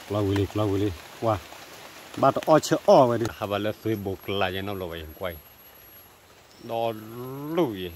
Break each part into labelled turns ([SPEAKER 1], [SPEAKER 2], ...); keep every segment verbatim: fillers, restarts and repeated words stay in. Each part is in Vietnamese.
[SPEAKER 1] lao willy lao willy qua ba tao o chưa o vậy đi hà bà lỡ suy buộc lại cho nó lộ vậy quay đó lùi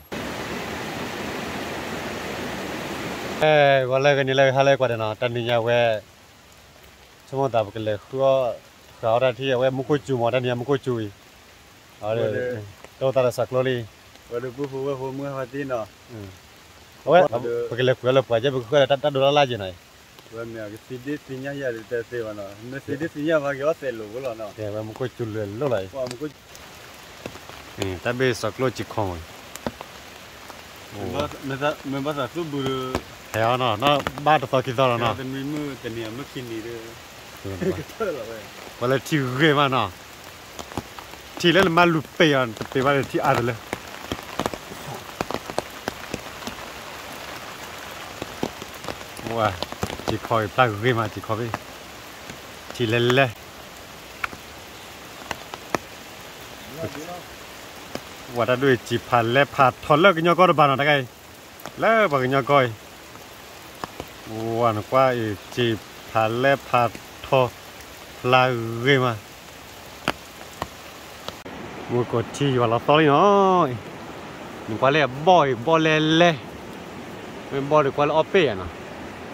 [SPEAKER 1] ê qua lại cái này lại hà lại qua đây nào tan đi nhà về xong rồi tao cái này khứa khứa ra thì về mua cối chua mà tan đi mua cối chui ở đây đâu ta là sạc lô đi
[SPEAKER 2] ở đây bố phụ bố phụ mua hoa tin đó
[SPEAKER 1] ôi cái này khứa là phải chứ khứa là tan tan đồ la gì này
[SPEAKER 2] vậy mà cái xí đít xí nhá giờ thì thế mà nó nó xí đít xí nhá mà cái xe lù cái nó
[SPEAKER 1] thì về mua cối chui liền lúc này
[SPEAKER 2] qua mua cối
[SPEAKER 1] ừ ta bây sạc lô chỉ không
[SPEAKER 2] mình bắt mình bắt mình bắt sạc lô bự
[SPEAKER 1] theo nó nó ba tao tao kia tao nó
[SPEAKER 2] tên mình mua tên này mua kinh đi đấy
[SPEAKER 1] và là chỉ ghê mà nó chỉ là mà lụp bể à bể mà chỉ ăn rồi wow chỉ coi ta ghê mà chỉ coi đi chỉ lên lênว่าถ้าด้วยจีพันและผัดทอดเลิกกันยอก็ระบาดหน่อยได้ไงแล้วบางกันยอก้อยวันกว่าอีจีพันและผัดทอดลาเกมามัวกดที่อยู่เราต่อเลยเนาะมันกว่าเลยบ่อยบ่เล่เล่มันบ่อยกว่าเราเอาเปย์เนาะ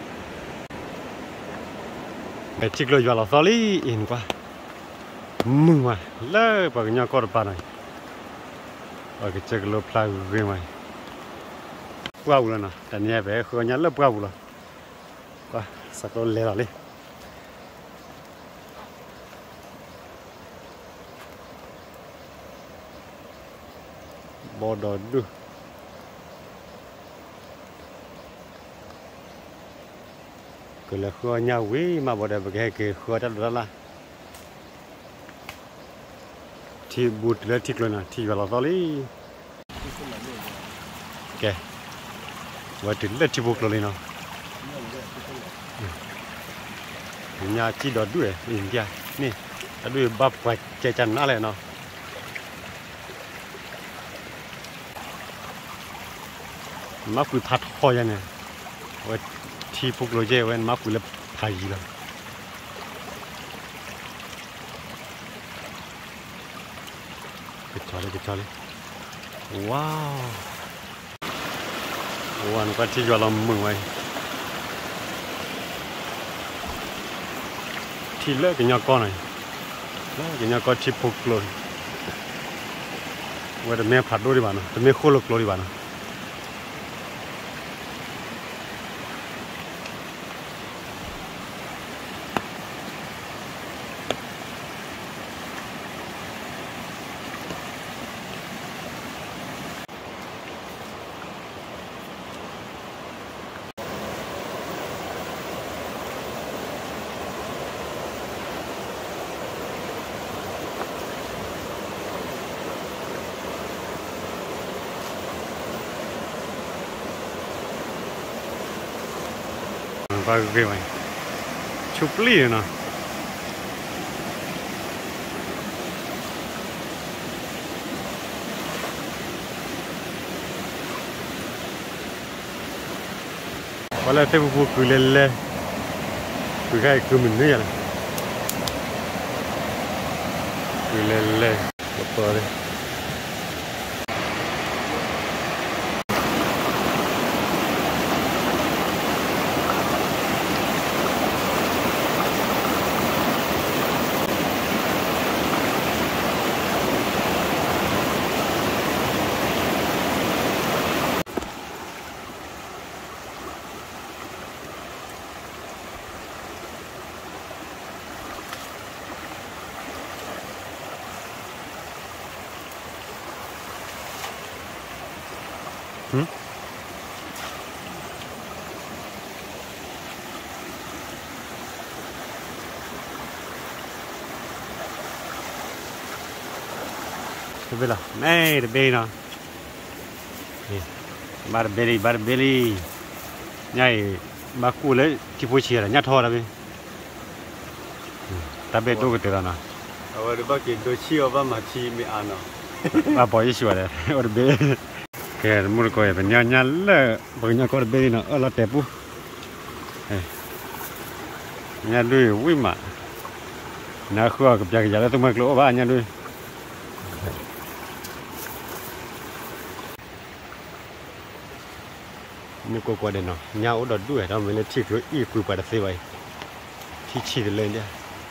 [SPEAKER 1] ไอ้ชิคเลยอยู่เราต่อเลยอินกว่ามึงว่ะแล้วบางกันยอก็ระบาดหน่อยở cái chiếc lốp plau ghê mày plau luôn nè tại nhà bé khơi nhắn lớp plau rồi qua sạc lô lê đi bò đỏ đưa cứ là khơi nhau quý mà bò đẹp cái cái khơi đó làที่บูดเลยทิกเลยนะที่เราตอนนี้แกว่าถึงเลยที่บุกเลยเนาะเนี่ยจีดอดด้วยอินเดียนี่ด้วยบับไว้ใจจันอะไรเนาะมาคุยพัดคอยังไงว่าที่พวกเราเจ้าเว้นมาคุยแล้วพายเลยKecuali kecuali, wow, wan pasti jualan mengwai, tila kenyang kau ni, lah kenyang kau cipuk lor, wah demi phadu di mana, demi kolok lor di mana. Ba cái mày chụp ly nè có lẽ thêm một cứ lên lên cứ cái cứ mình nữa này cứ lên lên bớt đi Hmm? Cái bên là này để bên nào, bar belly bar belly, nhảy mà cú lấy chỉ phơi chia là nhát thôi là bên, ta bên đâu cái tiền nào,
[SPEAKER 2] ở đây bác kiến đôi chiều và mà chi mới ăn nào,
[SPEAKER 1] à bỏ ý xíu đấy, ở bên cái mua coi bên nhà nhà là bên nhà coi bên nào ở là đẹp bu, nhà đuôi vui mà nó khua gặp giờ giờ tôi mặc lỗ ba nhà đuôi nếu cô qua đây nó nhau đợt đuôi đó mới lên chỉ rồi ít bự bả thế vậy thì chỉ lên đi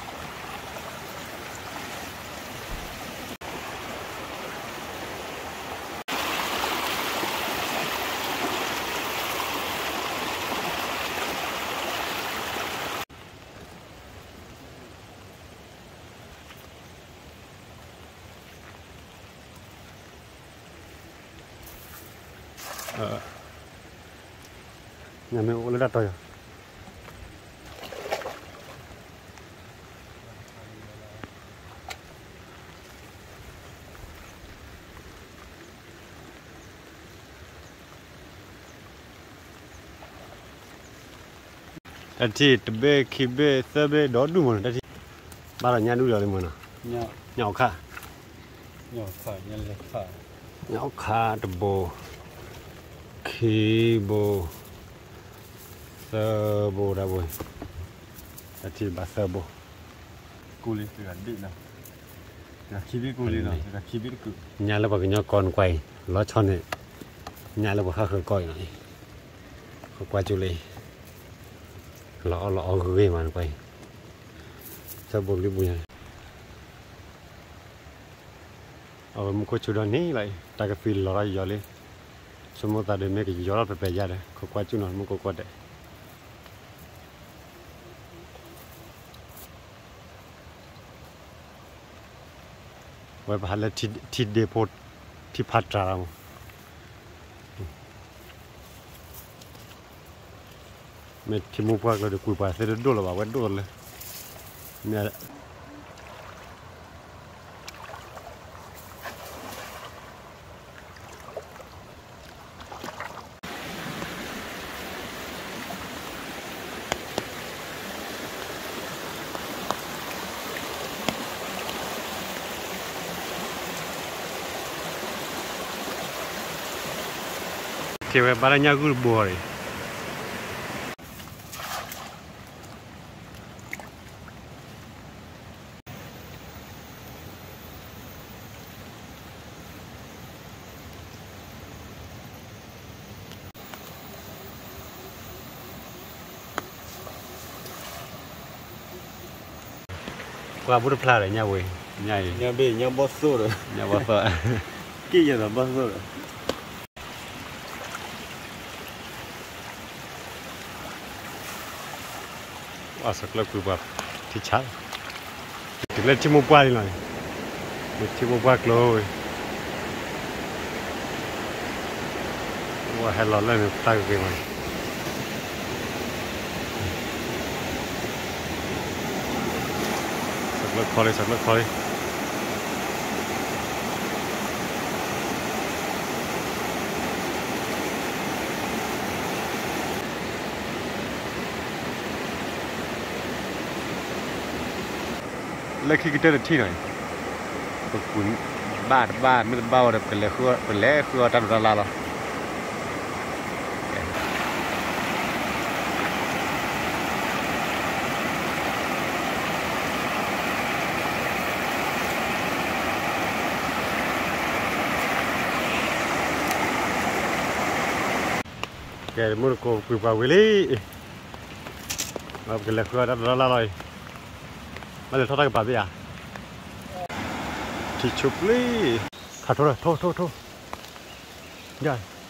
[SPEAKER 1] ờ nhà mình cũng đặt rồi đã chỉ tập bê khi bê sơ bê đó đủ mà đã chỉ ba là nhà đủ rồi mà nó
[SPEAKER 2] nhỏ
[SPEAKER 1] nhỏ khá
[SPEAKER 2] nhỏ phải nhân lực phải
[SPEAKER 1] nhỏ khá tập bồ khi bồ sơ bồ đã bồi đã chỉ ba sơ bồ
[SPEAKER 2] cù li từ ảnh định nào là khi biết cù li nào là khi biết cự
[SPEAKER 1] nhà là bảo cái nhỏ con quay nó cho này nhà là bảo khác khởi coi này không qua chỗ này lọ lọ ghê mà quay sơ bồ cái bùi này ở một cái chỗ đó ní lại ta cái phim lọ ra gió lên số một ta để mấy cái gió nó phải ra đấy không qua chỗ nào một cái quạt đấy vậy bà là thịt thịt depot thịt phát ra mà mấy thịt mua qua rồi được cùi bà sẽ được đổ là bảo vẫn đổเลยเนี่ยที่ว่าบาร์ยากุลบัวเลยว่าบุตรพลาเลยเนี่ยเว้ยเนี่ย
[SPEAKER 2] nhà bể nhà bớt số rồi
[SPEAKER 1] เนี่ยว่าเสือ
[SPEAKER 2] kia giờ là bớt số rồi
[SPEAKER 1] ว่าสักแล้วคือแบบที่ชัดถึงเล่นชิมุกว่าดีหน่อยชิมุกว่าเลยว่าให้เราเล่นตั้งกันมาสักแล้วพอเลยสักแล้วพอเลยเล็กที่กินได้ที่ไหนก็คุณบ้านบ้านไม่ต้องเบาแต่เป็นเล็กคือเป็นเล็กคือตันตลาดหรอแกมือโกกุยปาวิลี่มาเป็นเล็กคือตันตลาดเลยมาเลยทอดกับปลาพี่อ่ะที่ชุบลี่ขาดโทษเลยโทษโทษโทษใหญ่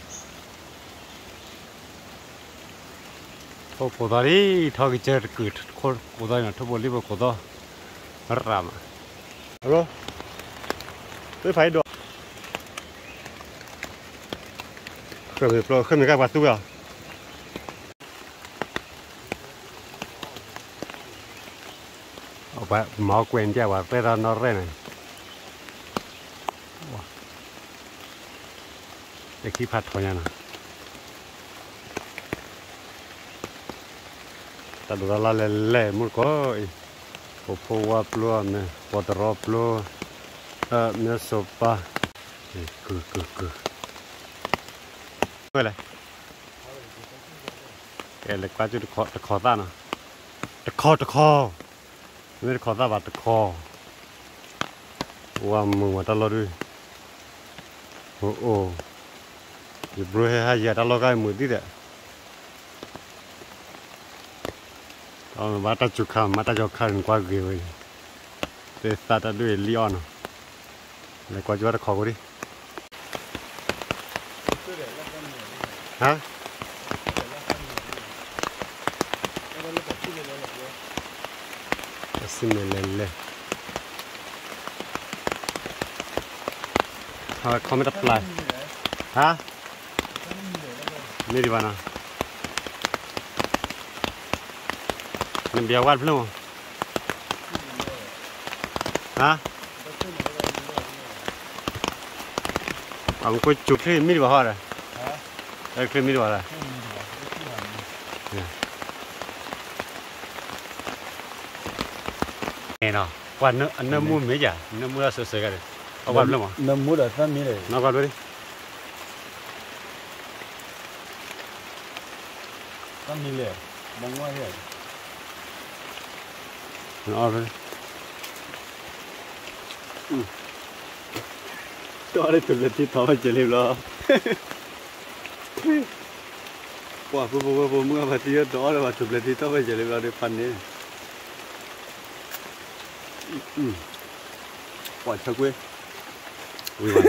[SPEAKER 1] โทษโคตรดีทอกิเจอร์กิดโคตรโคตรเนี่ยทุบบริบทโคตรรำฮัลโหลด้วยไฟดอกเครื่องมือโปรเครื่องมือกับวัตถุอ่ะเอาไปหมอเกวนแจ้ว่าไปรอนนอร์เรนไอ้ขี้พัดเขาเนี่ยนะแต่ดูเราเล่เล่มุดก็โอ้พวกปลัวเนี่ยปวดรอบปลัวเออเนื้อสุปะคือคือคือเมื่อไรเอเล็กป้าจุดขอขอตานะตะคอตะคอไม่ได้คอตาบาตะคอว่ามึงว่าตลอดด้วยโอ้โหอยู่บริเวณหายาตลอดกันมือดีเด้อเอามาตาจุกข้ามมาตาจุกข้ามกว่าเกยเลยแต่สตาร์ทด้วยลีออนแล้วกว่าจะว่าตะคอกูดิฮะสิเมลเลยเขาเขาไม่ตัดปลายฮะนี่ดีป่ะนะนี่เบียร์วัดเปล่าฮะเอาคุยจุดที่มีดีป่ะฮะเลยเออคือมีดีป่ะเลยเนาะวันนั้นอันนั้นมุ่งไม่จ่ะนั้นมุ่งเราเสียกันเลยเอาวันแล้วมั้ง
[SPEAKER 2] น้ำมูดอ่ะท่านมีเลย
[SPEAKER 1] น้องกันด้วย
[SPEAKER 2] ท่านมีเลยบางว่าเลย
[SPEAKER 1] น้องเลย
[SPEAKER 2] ตัวอะไรตัวเล็กที่ท้อไปเจริญแล้วว่าพวกพวกพวกมึงมาที่ตัวอะไรว่าตัวเล็กที่ท้อไปเจริญแล้วได้พันนี้อืมว่าชักเว้ย
[SPEAKER 1] วิ่งมา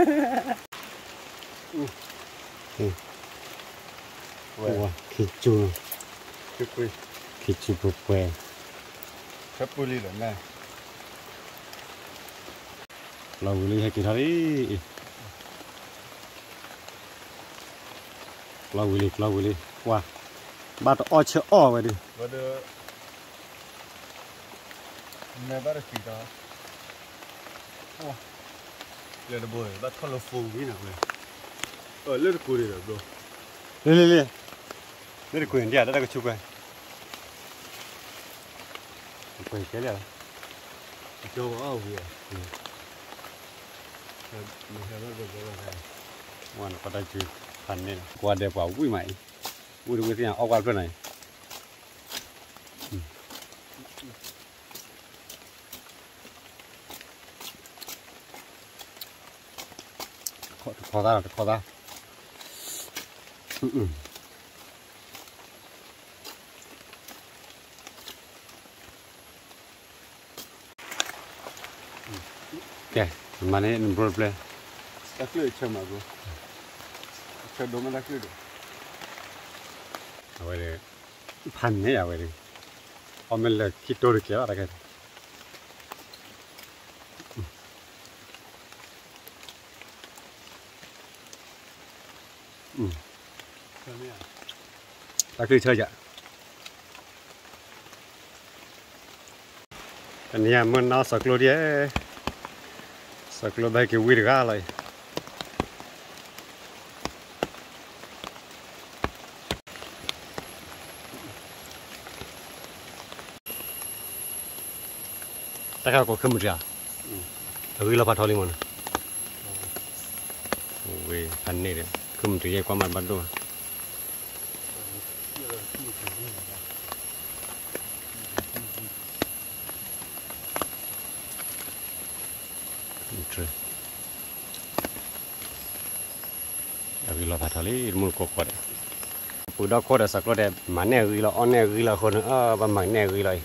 [SPEAKER 1] อืมว้าขี้จู
[SPEAKER 2] ชักเว้ย
[SPEAKER 1] ขี้จูปุ๊บเว้ย
[SPEAKER 2] ชักปุรีหรอแม่
[SPEAKER 1] เราวิ่งให้กินอะไรเราวิ่งเราวิ่งว้าบ้านอ้อเชื่ออ้อไปดิ
[SPEAKER 2] ว่าเด้อแม่บ้านกี่ตาโอ้เลี้ยงบ่อยบ้านทอลฟูวิ่งหนักเลยเออเลี้ยงกูดีเลยบ
[SPEAKER 1] เ
[SPEAKER 2] ร
[SPEAKER 1] ลี้ยงเลี้ยงเลี้ยงกูเห็นเดียวได้ก็ชุบไปไปแค่เดียว
[SPEAKER 2] โจ้เอาหัวไม่ใช่ว่าเป็นอะไร
[SPEAKER 1] วันก็ได้จีพันนี่กว่าเดี๋ยวกว่าวิ่งใหม่วิ่งดูที่ไหนออกวันเพื่อไหนขอตาขอตาอืมแกมาเนี่ยนุ่มโปรดเลย
[SPEAKER 2] ตะเกียบเชื่อมากูเชื่อดูมันตะเกียบ
[SPEAKER 1] เอาไว้เลยพันเนี่ยเอาไว้เลยเอาเมล็ดคิดตัวหรือเกี่ยวอะไรกันอืมตะคือเชื่อจ้ะอันนี้มันน่าสักโลเดียสักโลได้กี่วิธีการอะไรตะข้าวก็ขึ้นมาจ้ะเอาวิลาพัททอลิมันโอ้ยพันนี่เลยขึ้นมาที่ยังความมันบันตัวเอาวิลาพัททอลิมันก็กอดปูดอกโคตรสักโลเดียมันแน่วิลาอ่อนแน่วิลาคนเออประมาณแน่วิลา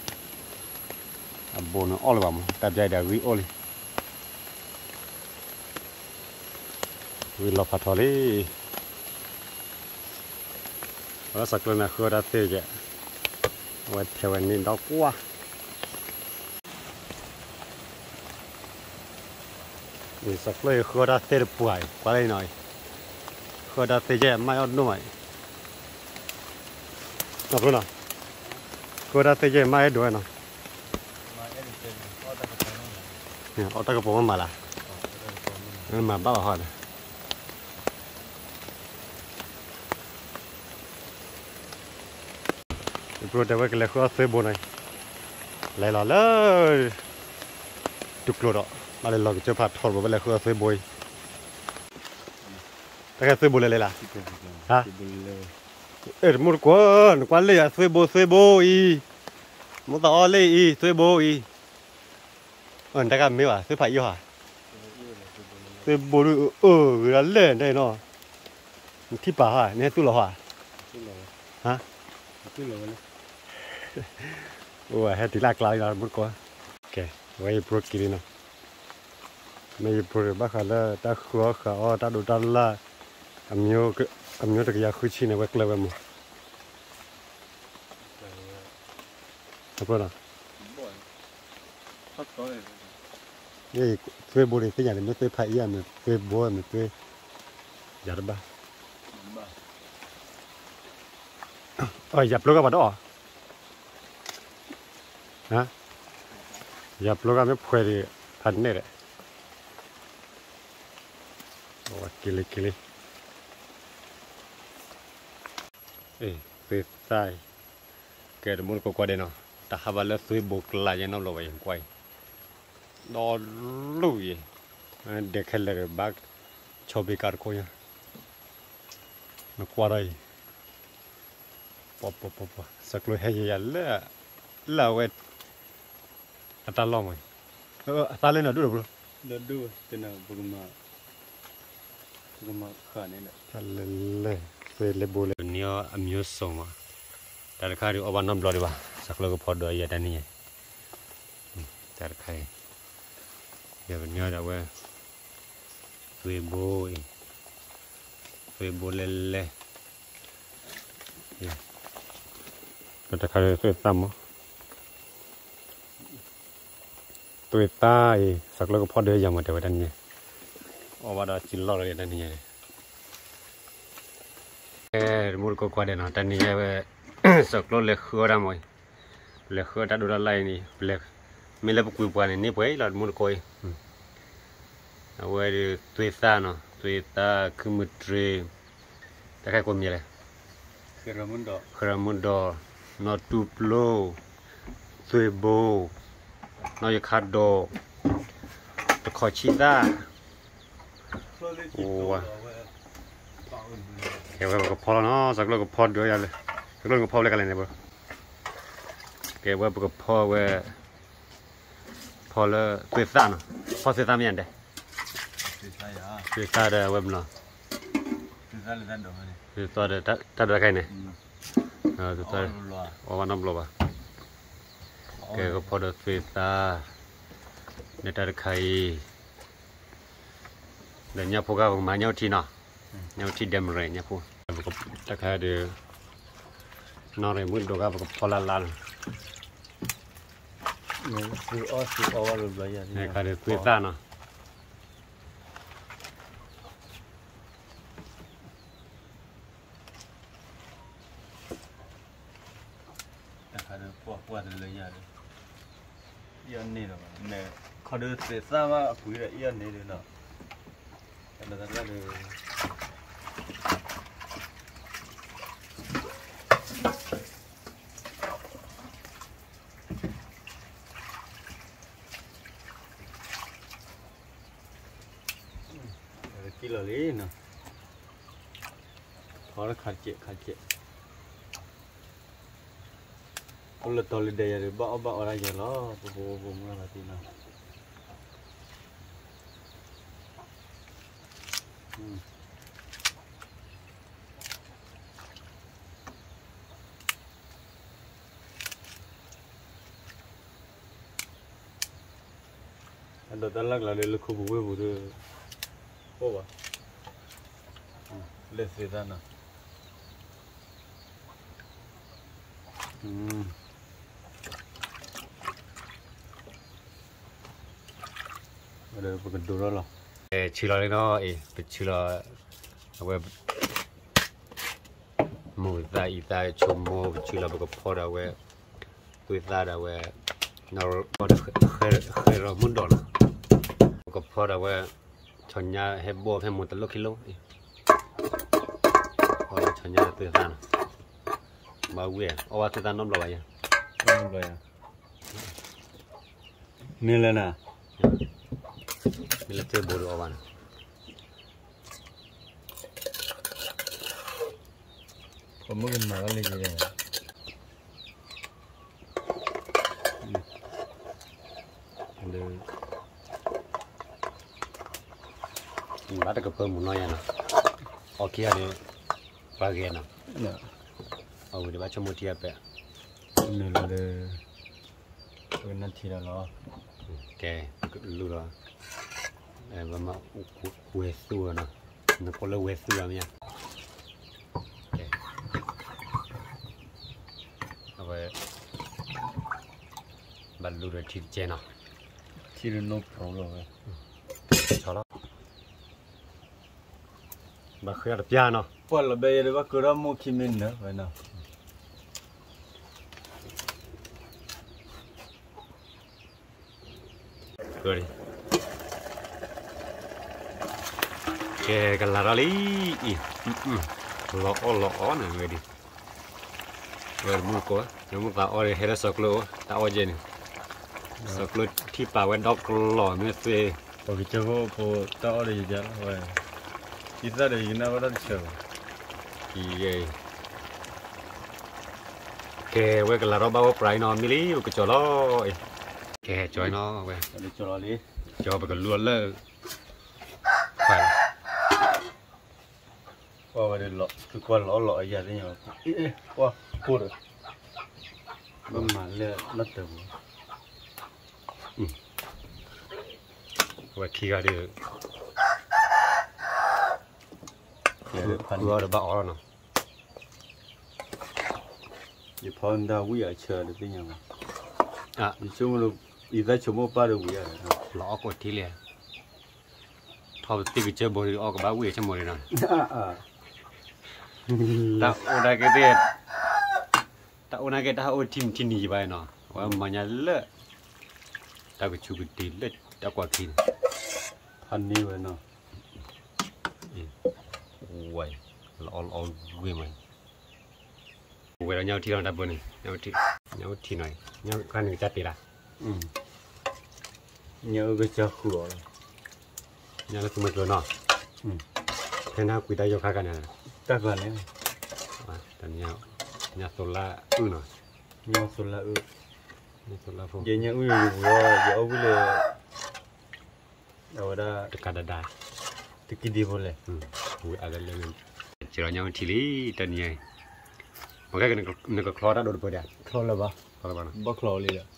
[SPEAKER 1] บนอ้อเลยบ้างแต่ใจเดี๋ยววิโอเลยวิลาพัททอลีแล้วสักเลยนะคือได้เตะแกวัดเทวันนี้ดอกกัวนี่สักเลยคือได้เตะป่วยกว่าเลยหน่อยคือได้เตะแกไม่เอาหน่อยนับรู้นะคือได้เตะแกไม่เอาด้วยนะเนี่ยเอาตะกระโปรงมาละนั่นมาบ้าหอดโปรดแต่ว่าก็เลยเขาซื้อบนไหนเลยล่ะเลยจุกโลดอ่ะมาเลยเราจะผัดทอดไปเลยเขาซื้อบอยแต่แค่ซื้อบนเลยเลยล่ะฮะเออมุดกวนกวนเลยอ่ะซื้อบซื้อบอย một tao lấy y tôi bố y ẩn ta cầm mấy à tôi phải yêu hả tôi bố được ờ là lên đây nó thi bà hả nên tôi là hả hả ủa hay thì lạc lại là một con ok vậy pro kiri nó mấy pro bác là ta khó khó ta đồ ta là âm nhớ cái âm nhớ được cái khu chi này quét lên mà apa nào đây tôi bố đi cái nhà này mới tôi phải yên mà tôi bố mà tôi giả ba ơi dập luôn các bạn đó hả dập luôn các mấy phơi thì thành này đấy ôi kili kili ê tôi sai cái đó muốn có qua đây nào ta hấp lên tôi buộc lại cho nó lộ vậy quay đó lùi để khai lại bác cho bị cắt coi nha nó qua đây pop pop pop sắc lùi hay gì là là vậy ta lo mày ờ ta lên là được rồi
[SPEAKER 2] được được thế nào bụng mà bụng mà khả này
[SPEAKER 1] ta lên lên về lên bồ lên nhiều âm nhớ sống mà ta khai được ở năm rồi ba sắc lùi có phật đôi vậy đây này ta khai giờ mình nhớ đâu vậy về bồ về bồ lên lên ta khai được tâm á tôi ta sắc lơ có phật đôi giờ mà đều đây này ở vào đó chỉ lo rồi đây này cái mua có qua đây nó đây này sắc lơ lệ khứa ra rồi lệ khứa đã đồ lại này lệ mình lấy bút qua này nếp ấy là mua coi à vậy tôi ta nó tôi ta cứ một tre ta cái con gì này
[SPEAKER 2] Keramundo
[SPEAKER 1] Keramundo nó tụp lô tôi bồ nó giờ khát đồ tôi khỏi chi ta ủa cái vậy có phô nó sắc lơ có phô được rồi sắc lơ có phô lại cái này bro cái vậy có phô vậy phô là tôi ta nó phô tôi ta miền đấy tôi ta đây vậy nó tôi ta đây ta ta đây cái này ờ tôi ta ở vào năm lô ba cái có phô được tôi ta để ta được khai để nhau phô cái mà nhau chi nào nhau chi đem rồi nhau phô ta khai được nó rồi muốn đồ cái có phô là là
[SPEAKER 2] sự ở sự ở rồi bây giờ
[SPEAKER 1] này khai được tôi ta nó
[SPEAKER 2] khai được qua qua được lấy nhà đấy yên này rồi nè khai được sẽ sao mà quý là yên này được nào cái này là được kilo lấy nè khó là khát chết khát chết ông lật tàu lên đây rồi bỏ bỏ ra giờ nó vùng vùng là tí nào anh ta lắc là để lực không vui vui thôi ô à lên xe ra nào đây bukan dulu lah.
[SPEAKER 1] Eh, cila ni no, eh, cila, apa, muda ita cuma cila bukan pada apa, tu ita ada apa, nol pada her her muda lah, bukan pada apa, connya heboh heboh telur kilo, kalau connya tu ita, bagus ya, awak tu ita nom loh ya,
[SPEAKER 2] nom loh ya, ni lah na.
[SPEAKER 1] Militer bodoh awan.
[SPEAKER 2] Kamu kan makan lagi ni.
[SPEAKER 1] ada kepemunayan na. Okey ada bagian na.
[SPEAKER 2] Ya.
[SPEAKER 1] Oh, dia baca mutia apa?
[SPEAKER 2] Ini lah de. Nanti dah lah.
[SPEAKER 1] Okay, lu lah. Eh, mama wesu na. Nak kalau wesu amnya. Okay. Apa? Balu dah cip cina.
[SPEAKER 2] Cip no problem.
[SPEAKER 1] Salah. Bakal ada piano.
[SPEAKER 2] Pala bayar dia bakal ramu kimin dah, mana?
[SPEAKER 1] Good. Okay, kalau lari, ih, lo lo on ni ready. Bermuka, kamu tak orang hera soklo, tak aja ni. Soklo tipa wedok lo, mesti.
[SPEAKER 2] Bagi cakap, po tak ada je lah. Kita ada yang nak ada cakap.
[SPEAKER 1] Iya. Okay, we kalau bawa prai no mili, we kecolo. Okay, join no, we.
[SPEAKER 2] Ada cakap ni.
[SPEAKER 1] Coba keluar le. Fine.
[SPEAKER 2] Wah, ada lot. Kekuatan lot lot aja ni. Eh, wah, pur. Memang le, nak tu.
[SPEAKER 1] Hmm. We kira dia. Keluar ada bak orang no.
[SPEAKER 2] Di pohon dah wia cer tu ni.
[SPEAKER 1] Ah,
[SPEAKER 2] cuma lu, iza cuma pada wia.
[SPEAKER 1] lo aku tilia. Tahu tiga cer boleh aku bawa wia cuma ni na.
[SPEAKER 2] Ah.
[SPEAKER 1] Tak udah kita. Tak udah kita tahu tim tim ni baik no. Wah banyak le. Tak cukup tilet, tak kuat kin.
[SPEAKER 2] Hani mana?
[SPEAKER 1] Why? All all women. Vừa nhau thì đang đập bữa này, nhau thì nhau thì này, nhau con người chặt đi là.
[SPEAKER 2] Ừ. Nhớ cái chả khổ.
[SPEAKER 1] Nhau là tụi mình rồi nọ.
[SPEAKER 2] Ừ.
[SPEAKER 1] Thế nào quý ta vô khai cái này.
[SPEAKER 2] Ta gần đấy.
[SPEAKER 1] À, tận nhau, nhau số là ư nọ.
[SPEAKER 2] Nhau số là ư.
[SPEAKER 1] Nhau số là phong.
[SPEAKER 2] Vậy nhau ư rồi, giờ ông là ở đây.
[SPEAKER 1] Dekat dada.
[SPEAKER 2] Tự kí đi boleh.
[SPEAKER 1] Hmm. Ui ada lengan. Cerah nhau thì lý tận nhau. Makanya kena kena keluar dah dulu dia.
[SPEAKER 2] Keluar lah bah.
[SPEAKER 1] Kalau mana?
[SPEAKER 2] Bah keluar lagi dah.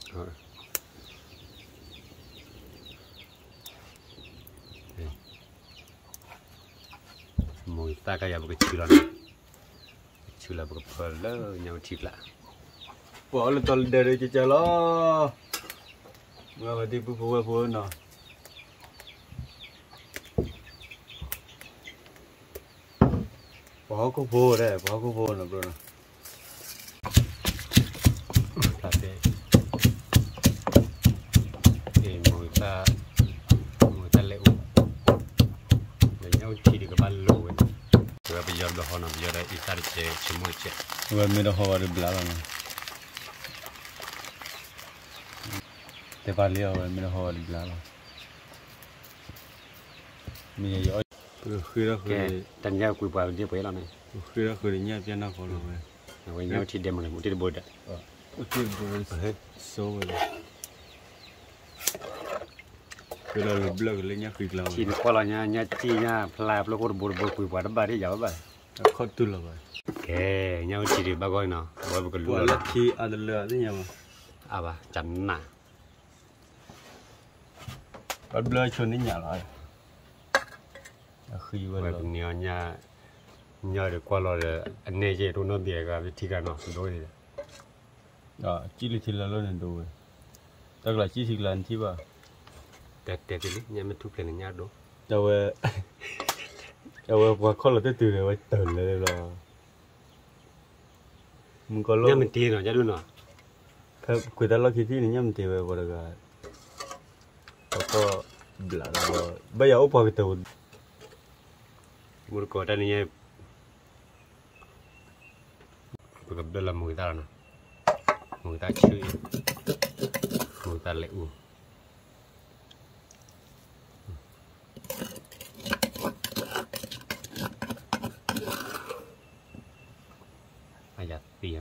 [SPEAKER 2] Mui ta kayak berkecilan. Kecilan berkepala nhau cip lah. Wah, lu tol dari cecah lah. Mengapa tipu buah-buah na? Wah, aku buah deh. Wah, aku buah na bro na.
[SPEAKER 1] Tapi, eh mui ta mui ta leu. Dan nhau cip di kepala lu. Gua biar dah honam biar dah itar ce semua ce.
[SPEAKER 2] Gua mira hawa di belakang. Tepat lihat gua mira hawa di belakang. Mira yo. Khơi ra khơi.
[SPEAKER 1] Dan nhau kui buat dia boleh lah ni.
[SPEAKER 2] Khơi ra khơi ni apa nak kalau gua.
[SPEAKER 1] Gua nhau cip dia mana, mesti dia boda.
[SPEAKER 2] Okey bro. So boleh. Kalau lu belak lenya khơi lah.
[SPEAKER 1] Cip kalau nya nya cip nya pelai pelai kau boda boda kui buat apa dia jawab apa?
[SPEAKER 2] Kau tu lah bah.
[SPEAKER 1] Okay, nhau cip dia bagai na. Gua bukan luar.
[SPEAKER 2] Wala ki adalah ni apa?
[SPEAKER 1] Apa? Cana.
[SPEAKER 2] Kau belak cun ni nyala. Khơi
[SPEAKER 1] Gua
[SPEAKER 2] wala.
[SPEAKER 1] punya nya nya de kalau de ane je tu nak dia kan tiga na dua dia.
[SPEAKER 2] À, chỉ là thì là lo nên đồ. Tức là chỉ thì là chỉ ba.
[SPEAKER 1] Tet tet ni nya metu plan nya do.
[SPEAKER 2] Đâu đâu qua khó là tới từ rồi từ lại rồi. Mình có lo.
[SPEAKER 1] Nya menti na jadi na.
[SPEAKER 2] Cái người ta lo khi thì nhắm thì về vào cái. Có bla rồi. Bây giờ ốp cái tàu.
[SPEAKER 1] Mur ko ta ni nya. Bukan dalam mui ta na. Mui ta chui. Mui ta leu. Ayat tiang.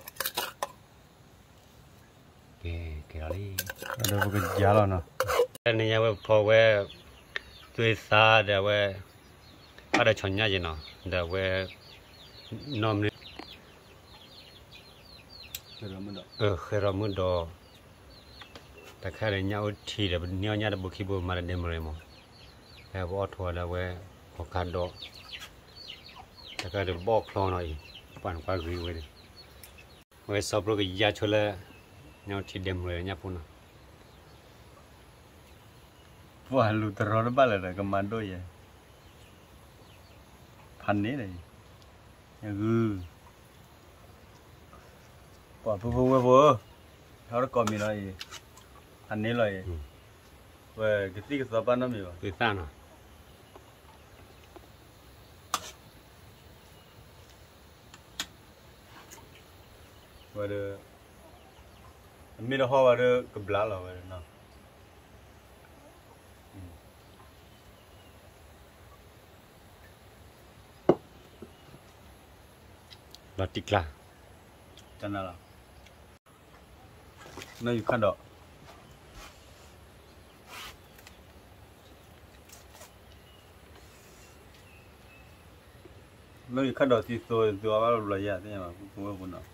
[SPEAKER 1] Okay, kali.
[SPEAKER 2] Ada pakai jalan nah.
[SPEAKER 1] cái này nhau phô về tuổi xa để về ở đây chọn nhà gì nó để về nom ờ khi ra muốn đồ ta khai là nhau thì để nhau nhà để bố khi bố mà để đem rồi mà để bố thua là về học cán đồ ta khai để bó kho này bạn qua gửi về đi về sau rồi cái giá cho là nhau thì đem rồi nhà phun
[SPEAKER 2] wah lu teror balik dah komando ya panik dah ya gu wah pu pu pu harus kami lagi panik lagi wah ketika siapa nama ya
[SPEAKER 1] tuổi xa nó
[SPEAKER 2] waduh Ami dah hawa ada kebelah lah waduh nah
[SPEAKER 1] là tịch là
[SPEAKER 2] Chana lah nah you kan dah nah you kan dah sih so dua baru belajar tu yang aku pun pun nak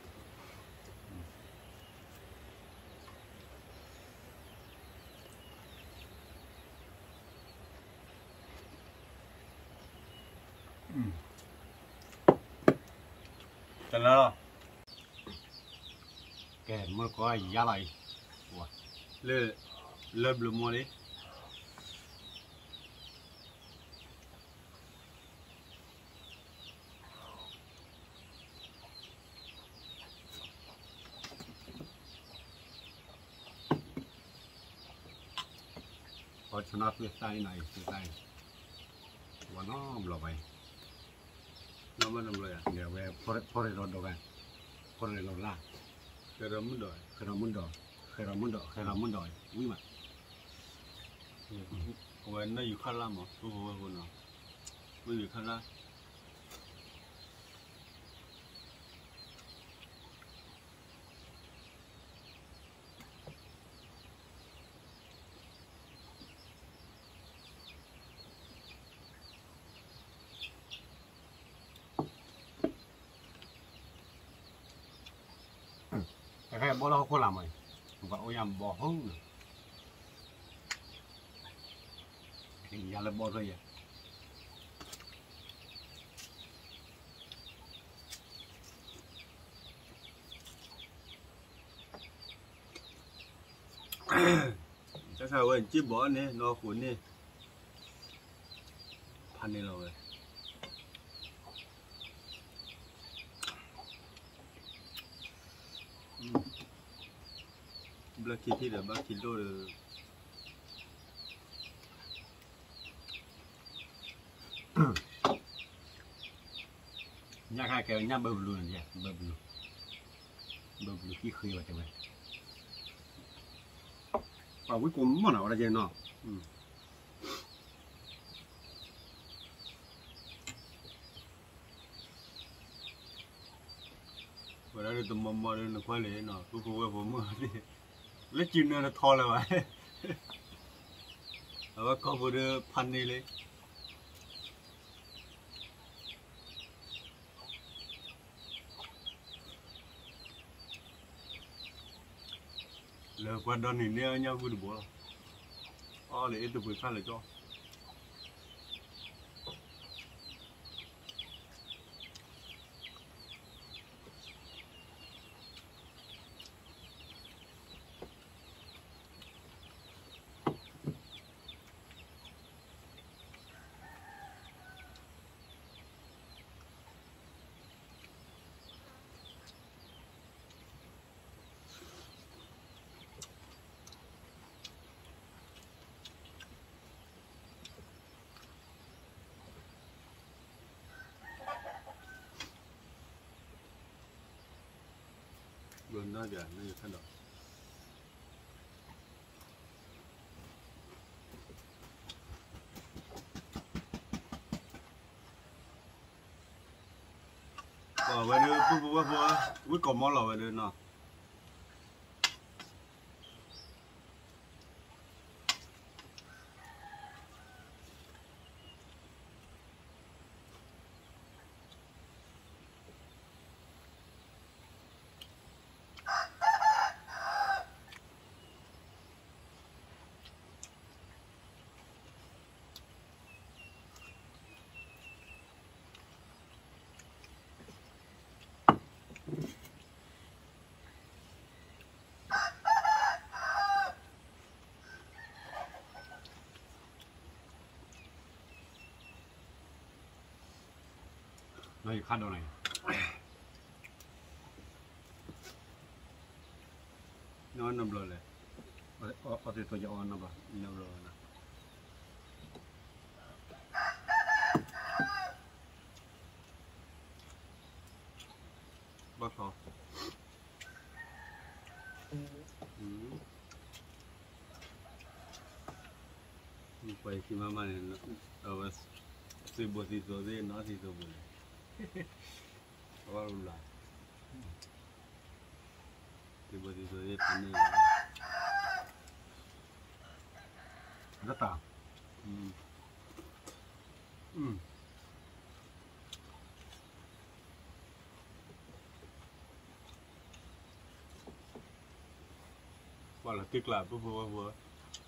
[SPEAKER 2] Chana lah
[SPEAKER 1] cái mới có giá lại
[SPEAKER 2] le le bleu moi đi
[SPEAKER 1] có cho nó phía tay này phía tay và nó lò vậy
[SPEAKER 2] nama nama ya
[SPEAKER 1] để về phơi phơi rồi đồ cái phơi rồi la
[SPEAKER 2] cái đó muốn đòi
[SPEAKER 1] khi nào muốn đòi khi nào muốn đòi khi nào muốn đòi quý mà
[SPEAKER 2] Wah, na you kan lah mah, tu apa pun lah, tu you kan lah.
[SPEAKER 1] cái bó nó không làm mày và ôi em bỏ hông thì nhà là bỏ rồi à
[SPEAKER 2] Chắc sao vậy, chỉ bỏ nè, nó cuốn nè, pan nè rồi. Black Kitty là ba kilo rồi.
[SPEAKER 1] nhà khai cái nhà bơm luôn nhỉ bơm luôn bơm luôn khi khơi vào trong này và cuối cùng món nào là gì nó
[SPEAKER 2] Và đó là tụi mầm mầm nó quay lại nó, tôi cũng quay vốn mưa đi, lấy chim nó thò lại vậy. Và có vừa được pan đi lấy. Là quan đơn thì nè nhau vừa được bố, ô để tụi vừa phan lại cho. Luôn đó kìa, nó như thế nào. Ờ, vậy nữa, bố bố bố, bố có món lẩu vậy nữa nào.
[SPEAKER 1] เราอยู่ขั้นตรงไหนนอนน้ำร้อนเลยเอาเอาตัวตัวจะอ่อนนะบ่น้ำร้อนนะบ้าพอไปที่มามาเนี่ยเอาไว้ซื้อบทที่ตัวเองน้อยที่ตัวบุญว่ารู้ละซื้อบทที่ตัวเองเป็นนี่ก็ตามอืมอืมว่าละติดกลับปุ๊บปุ๊บปุ๊บ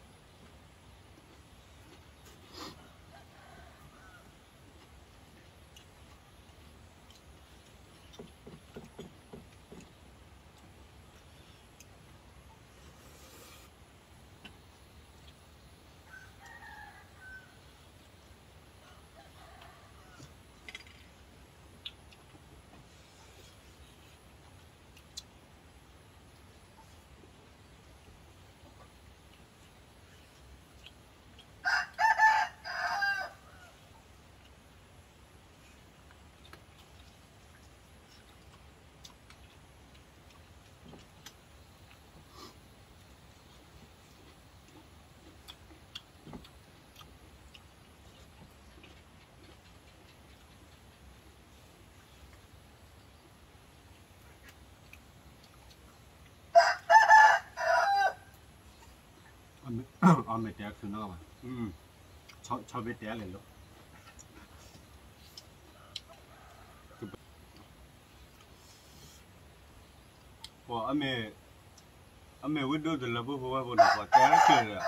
[SPEAKER 1] เอาไม่แตกคือนอกมาอืมชอบชอบไม่แตกเลยลูกพออเมอเมวิดดูแต่ละพวกว่าพวกนั้นพอแตกเกินเลย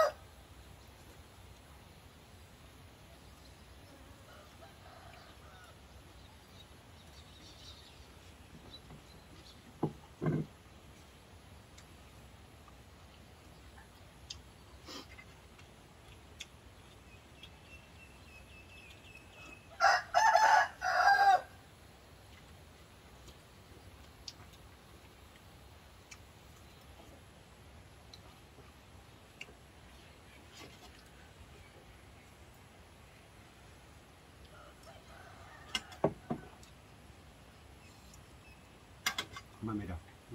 [SPEAKER 1] มันไม่ได้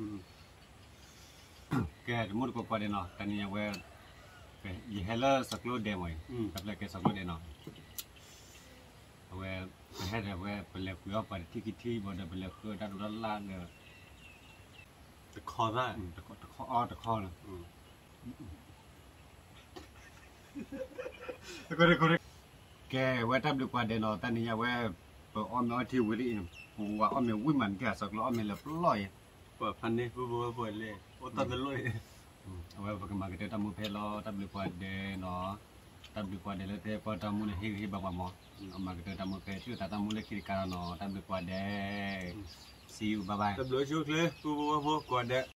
[SPEAKER 1] แกจะมุดก็พอดีเนาะแต่นี่ยังเว้ยยี่ห้อสักโลเดียวมั้ยกับเล็กแกสักโลเดียวเนาะเว้ยเป็นให้เว้ยเป็นเล็กเว้ยไปที่กิที่บนเป็นเล็กคือด้านด้านล่างเนี่ยตะคอได้ตะคอตะคออ้อตะคอนะก็ได้ก็ได้แกเว้ยทำดีกว่าเดียวเนาะแต่นี่ยังเว้ยเปิดอ้อมน้อยที่วิริยผมว่าอ้อมเนี่ยวิ่งมันแกสักล้ออ้อมเนี่ยเล็บลอยเปิดพันนี่ปุ๊บปุ๊บเปิดเลยโอ้ตัดเลยเอาไว้พอกันมาก็จะทำมือเพลอทำดีกว่าเดเนาะทำดีกว่าเดแล้วแต่พอทำมือเนี่ยฮิฮิบ้าบ้าหมอเอามาก็จะทำมือเพลชื่อแต่ทำมือเล็กคิดการเนาะทำดีกว่าเด see you bye bye ทำเลยชุดเลยปุ๊บปุ๊บปุ๊บกว่าเด